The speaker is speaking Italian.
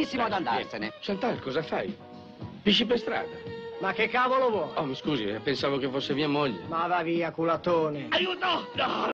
benissimo ad andarsene. Chantal, cosa fai? Pisci per strada? Ma che cavolo vuoi? Oh, mi scusi, pensavo che fosse mia moglie. Ma va via, culatone. Aiuto! No!